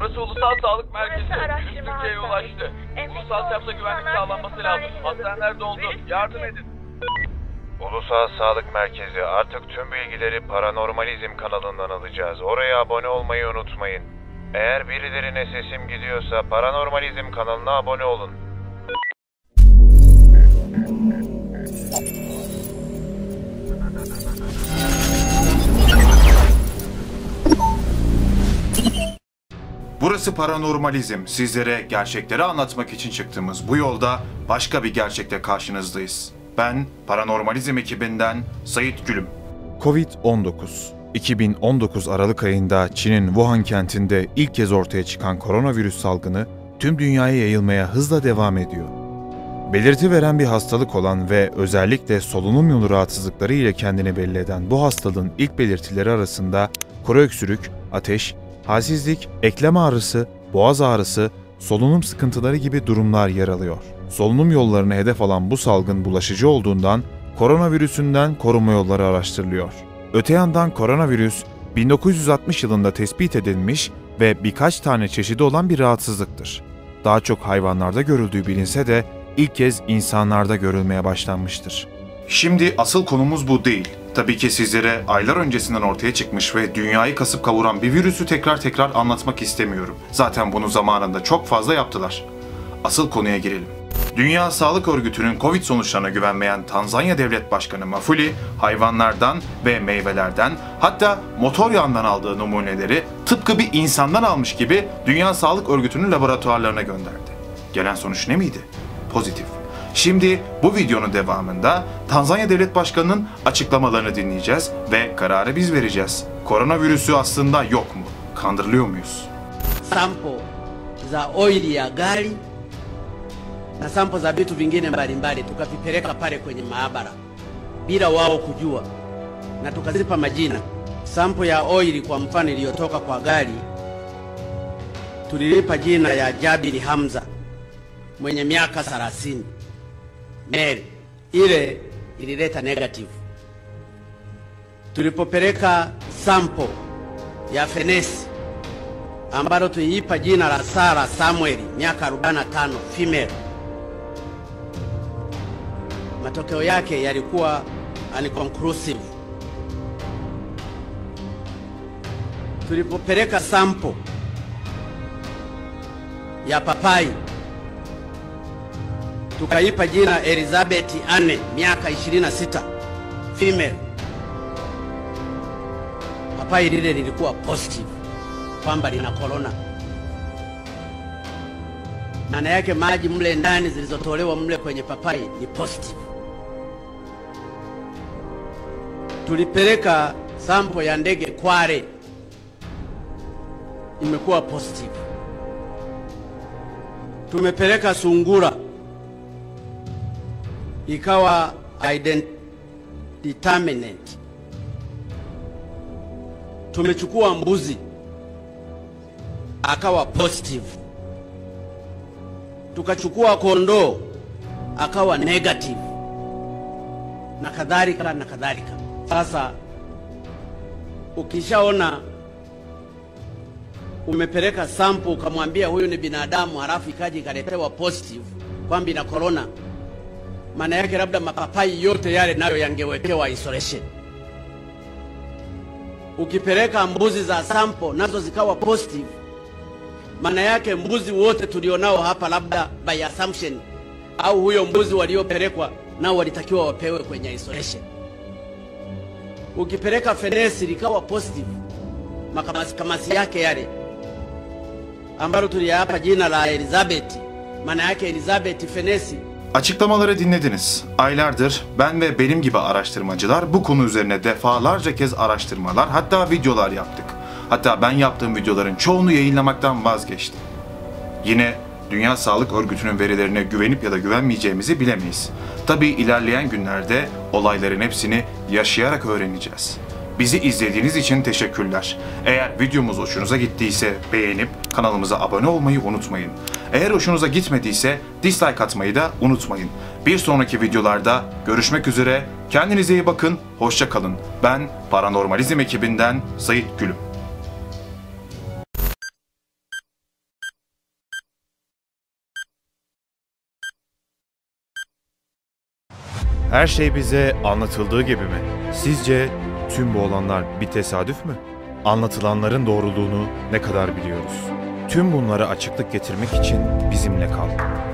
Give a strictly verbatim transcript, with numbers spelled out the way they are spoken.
Burası Ulusal Sağlık Merkezi. Burası Virüs araştırma Türkiye'ye ulaştı. hastanesi. Enfekte Ulusal çapta olmuş güvenlik insanlar sağlanması lazım. hastaneye Hastaneler yatırıldı. doldu. Virüs Yardım Türkiye- edin. Ulusal Sağlık Merkezi, artık tüm bilgileri Paranormalizm kanalından alacağız. Oraya abone olmayı unutmayın. Eğer birilerine sesim gidiyorsa Paranormalizm kanalına abone olun. Burası Paranormalizm. Sizlere gerçekleri anlatmak için çıktığımız bu yolda başka bir gerçekle karşınızdayız. Ben Paranormalizm ekibinden Sait Gülüm. Covid on dokuz iki bin on dokuz Aralık ayında Çin'in Wuhan kentinde ilk kez ortaya çıkan koronavirüs salgını tüm dünyaya yayılmaya hızla devam ediyor. Belirti veren bir hastalık olan ve özellikle solunum yolu rahatsızlıkları ile kendini belli eden bu hastalığın ilk belirtileri arasında kuru öksürük, ateş, halsizlik, eklem ağrısı, boğaz ağrısı, solunum sıkıntıları gibi durumlar yer alıyor. Solunum yollarını hedef alan bu salgın bulaşıcı olduğundan koronavirüsünden korunma yolları araştırılıyor. Öte yandan koronavirüs bin dokuz yüz altmış yılında tespit edilmiş ve birkaç tane çeşidi olan bir rahatsızlıktır. Daha çok hayvanlarda görüldüğü bilinse de ilk kez insanlarda görülmeye başlanmıştır. Şimdi asıl konumuz bu değil. Tabii ki sizlere aylar öncesinden ortaya çıkmış ve dünyayı kasıp kavuran bir virüsü tekrar tekrar anlatmak istemiyorum. Zaten bunu zamanında çok fazla yaptılar. Asıl konuya girelim. Dünya Sağlık Örgütü'nün Covid sonuçlarına güvenmeyen Tanzanya Devlet Başkanı Magufuli, hayvanlardan ve meyvelerden, hatta motor yağından aldığı numuneleri tıpkı bir insandan almış gibi Dünya Sağlık Örgütü'nün laboratuvarlarına gönderdi. Gelen sonuç ne miydi? Pozitif. Şimdi bu videonun devamında Tanzanya Devlet Başkanı'nın açıklamalarını dinleyeceğiz ve kararı biz vereceğiz. Koronavirüsü aslında yok mu? Kandırılıyor muyuz? Sample za oili ya gari na sample za vitu vingine mbalimbali tukavipeleka pale kwenye maabara bila wao kujua, na tukazipa majina. Sample ya oili kwa mfano iliyotoka kwa gari tulilipa jina ya Jabiri Hamza mwenye miaka thelathini. Mary ile ilileta negative. Tulipopeleka sample ya fenesi ambalo tuliipa jina la Sara Samuel miaka arobaini na tano female, matokeo yake yalikuwa unconclusive. Tulipopeleka sample ya papai tukaipa jina Elizabeth Anne miaka ishirini na sita female, papai lile lilikuwa positive kwamba lina corona. Maana yake maji mle ndani zilizotolewa mle kwenye papai ni positive. Tulipeleka sample ya ndege Kwale, imekuwa positive. Tumepeleka sungura, ikawa indeterminate. Tumechukua mbuzi, akawa positive. Tukachukua kondoo, akawa negative, na kadhalika na kadhalika. Sasa ukishaona umepeleka sample ukamwambia huyu ni binadamu, halafu ikaji ikaletewa positive kwamba ina corona, maana yake labda mapapai yote yale nayo yangewekewa isolation. Ukipeleka mbuzi za sample nazo zikawa positive, maana yake mbuzi wote tulionao hapa labda by assumption, au huyo mbuzi waliopelekwa nao walitakiwa wapewe kwenye isolation. Ukipeleka fenesi likawa positive, makamasi kamasi yake yale ambalo tuliyapa jina la Elizabeth, maana yake Elizabeth fenesi. Açıklamaları dinlediniz. Aylardır ben ve benim gibi araştırmacılar bu konu üzerine defalarca kez araştırmalar, hatta videolar yaptık. Hatta ben yaptığım videoların çoğunu yayınlamaktan vazgeçtim. Yine Dünya Sağlık Örgütü'nün verilerine güvenip ya da güvenmeyeceğimizi bilemeyiz. Tabii ilerleyen günlerde olayların hepsini yaşayarak öğreneceğiz. Bizi izlediğiniz için teşekkürler. Eğer videomuz hoşunuza gittiyse beğenip kanalımıza abone olmayı unutmayın. Eğer hoşunuza gitmediyse dislike atmayı da unutmayın. Bir sonraki videolarda görüşmek üzere. Kendinize iyi bakın. Hoşça kalın. Ben Paranormalizm ekibinden Sait Gülüm. Her şey bize anlatıldığı gibi mi? Sizce tüm bu olanlar bir tesadüf mü? Anlatılanların doğruluğunu ne kadar biliyoruz? Tüm bunlara açıklık getirmek için bizimle kal.